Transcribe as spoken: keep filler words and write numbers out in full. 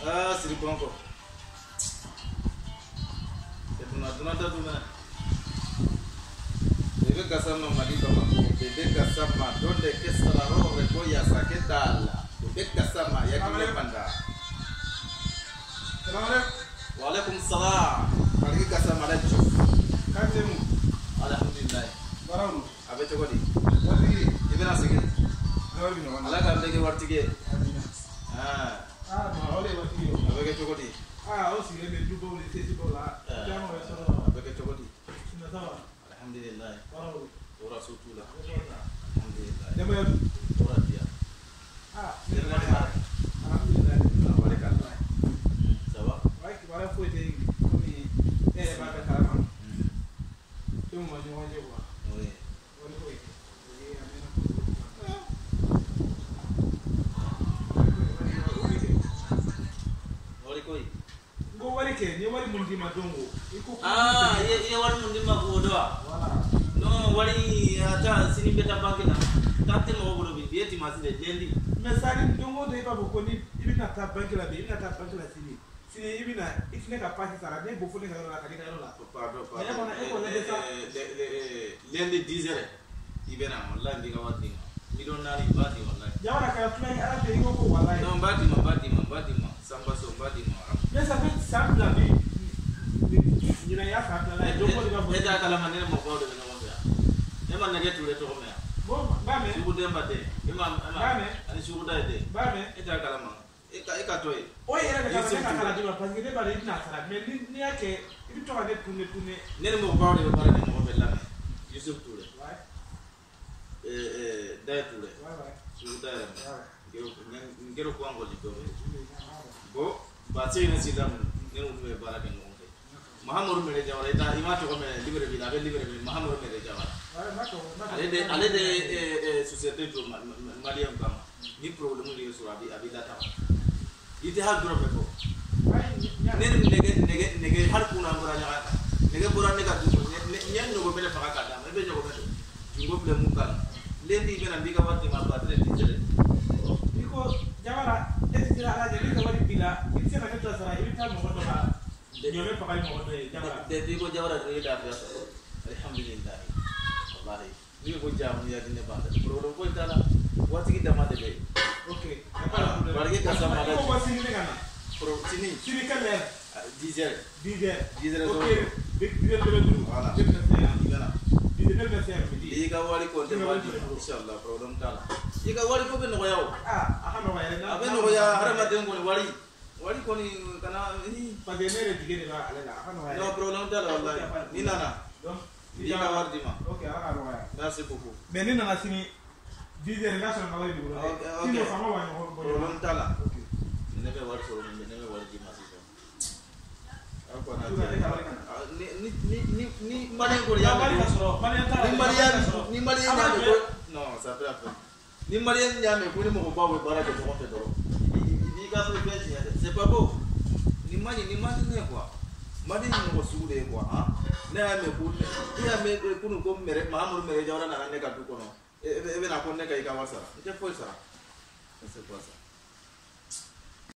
Ah, c'est bon encore. C'est bon, on a tout le Bebe kasama madika mambo. Bebe kasama donde que sala roho repoya saketala. Bebe kasama ya kile panda. Salam alaikum. Wa alaikum salam. Bebe kasama lecho. Katemu. Alhamdulillah. Baramu. Abete kodi. Wadi. Ibena sige. Dawri no. Ala ka ndege wartige. Ah. Ah, ma ole wadi yo. Abeke chokodi. Ah, o sige me dubo le tesi bola. Jamo eso. Abeke chokodi. Sina sawa. Alhamdulillah. Baramu. Ora sutula. Alhamdulillah. Demo ya. Ora dia. Ah, Alhamdulillah. Barakallah. Ça va? Ouais, qui va faut être comme eh ba ka kala. Tu mo je mo je wa. Oui. Wali ko. Ni amena ko. Wali koi. Ngo wali ke ni wali mundi madongo. Iko Ah, ye ye wali mundi magodoa. Voilà. No wali hata sini beta banki na. Tante mo godo bi bieti masile dendi. Mais ça ni dongo de ba ko ni ibina ta banki la bi ibina ta banki la sini. Sini ibina ifne ka pasi sara ne bo fone ka la ka ka la. Pardon, pardon. Mais on a eko le ça. Lendi dix heures. Ibena wallahi ndiga wadi. Mi don nari badi wallahi. Jawara ka tuna ala te iko ko wallahi. No badi ma badi ma badi ma. Samba so badi ma. Mais ça fait simple la bi. Ni na ya ka la dongo de ba bo. Eta kala manene mo ko de no mo ya. Ema nage tule to me. Bon, ba me. Sugu demba de. Ema ema. Ani sugu da de. Ba me. Eta kala ma. Eka eka toy. O yere ka ka kala di ba parce que de ba ina sara mais ni ni yake ibi to ka de tune tune. Nene mo ko de ba de mo be la me. Yusuf Touré. Ouais. Eh eh dai Touré. Ouais ouais. Sugu da. Ouais. Ngero ngero ko angoli to. Bo ba tse ne sidam ne mo be bara de no. Mahamoud mere jawara ita imato ko me libere bi la be libere bi Mahamoud mere jawara. Ouais, ma ko. Ale de ale de eh société to Mariam Bam. Ni problème ni sur abi abi data. Ite ha drop ko. Ne nege nege nege har kuna bura nya nege bura ne ka du nyen no go bele fa ka da me be nyogo beto. Jungo ble mu kan. Lendi be na bi ka wati ma ba de tijere. Iko jawara etira ala je ni ka wali bila itse na ka sara ita mo ko ba. Nyome pa kai mo ko jawara. De bi ko jawara re da ya. Alhamdulillah. Wallahi. Ni ko jamu ya dine ba. Problem ko itala. Wati ki dama de be. Okay. Barge ka sama da. Ko sini ne kana. Pro sini. Sini ka le. dix heures. dix heures. dix heures. Okay. Big dix heures de jour. Voilà. dix heures. Igana. dix heures de faire midi. Iga wali ko de wali inshallah problem tala. Iga wali ko be no yawo. Ah, aha no ya na. Abe no ya harama de ngoni wali. Wali ko ni kana ni pagenere digene ba ala la. Aha no ya. no problem tala wallahi. Ni nana. Donc, Iga wardi ma. okay, aha no ya. Merci beaucoup. Mais ni nana sini dix heures na so na wali du. Okay. Sino sama wa no ko. Problem tala. Okay. Ni be wali so ni ne be wali di ma si so. Ako na. Ni ni ni ni mane ko ya. Ni Mariam ni Mariam ya ko. Non, ça peut après. Ni Mariam ya me ko ni mo ba we bara ke ko te do. Ni ga so pe si c'est pas beau. Ni mani ni mani ne quoi. Madi ni ko suude quoi hein. Na me ko ya me ko no ko mere Mahamoud mere jawra na ne ka du ko no. E be na ko ne ka ika wasa. Ite foi ça. C'est quoi ça?